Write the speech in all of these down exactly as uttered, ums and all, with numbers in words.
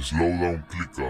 Slowdown Clica.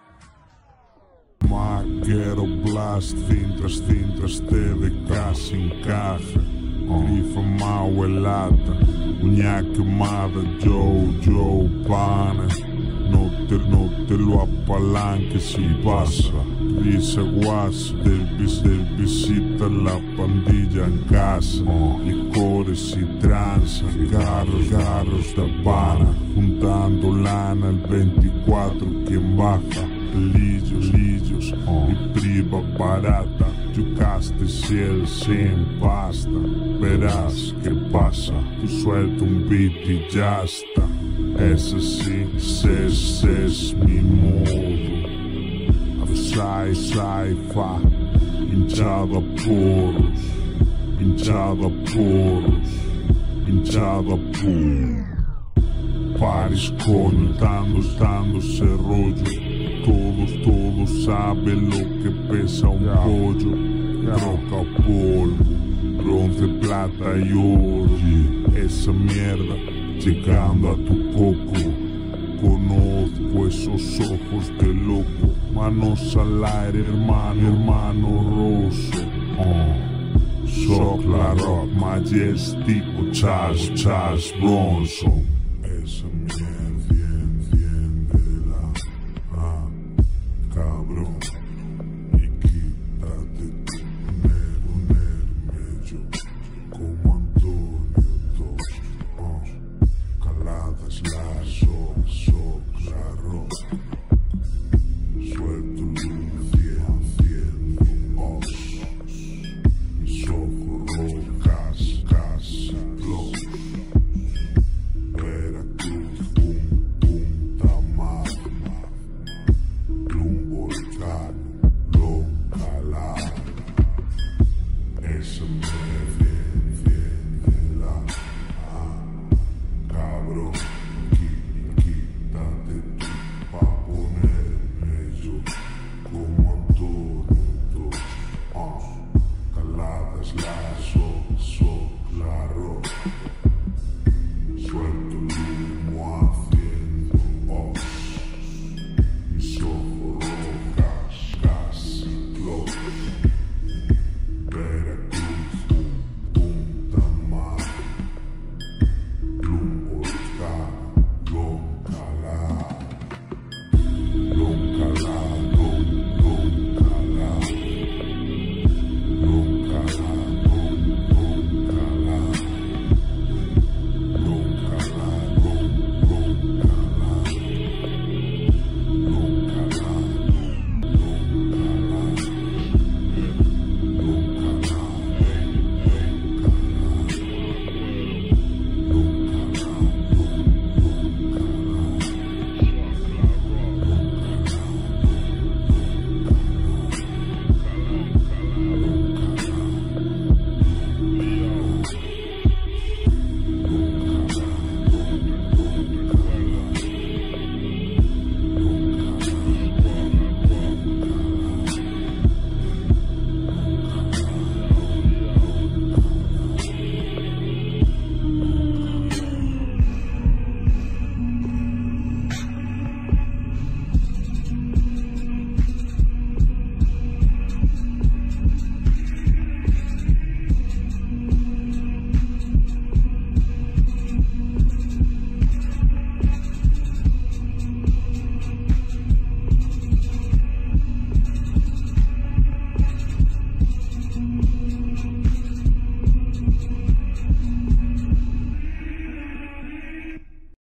Maquero blast, cintras, cintras, T V K sin caja. Grifa mauelata, uña quemada, Joe, Joe, pana. No te, no te lo apalanques si pasa. Dice guas, del, vis, del visita la pandilla en casa. Licores y tranza, carros, carros de pana. Juntando lana el veinticuatro, quien baja. Lillos, lillos y priva barata. Yucaste cielo sin pasta. Verás qué pasa, tú suelta un beat y ya está. Ese sí, ese, ese es mi modo. Sai, sai, fa. Hinchada poros, hinchada poros, hinchada poros. Pares coño, estando, estando ese rollo. Todos, todos saben lo que pesa un pollo. Troca o polvo, bronce, plata y oro. Esa mierda llegando a tu coco. Conozco esos ojos de loco. Manos al aire, hermano, hermano roso. Oh. Socla Rock, Majestic, Charles, Charles Bronson.